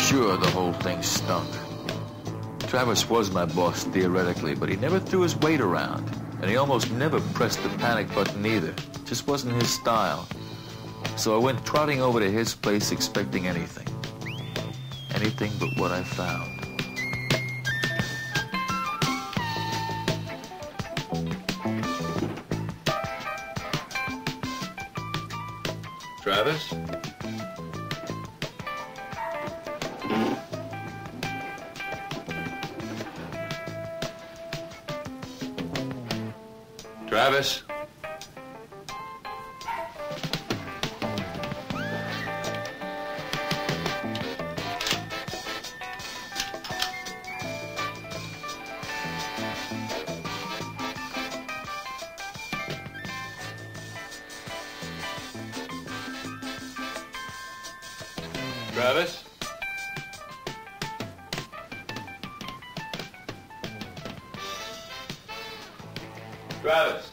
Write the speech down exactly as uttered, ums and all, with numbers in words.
sure the whole thing stunk. Travis was my boss theoretically, but he never threw his weight around, and he almost never pressed the panic button either. It just wasn't his style. So I went trotting over to his place expecting anything. Anything but what I found. Travis? Travis? Travis? Travis?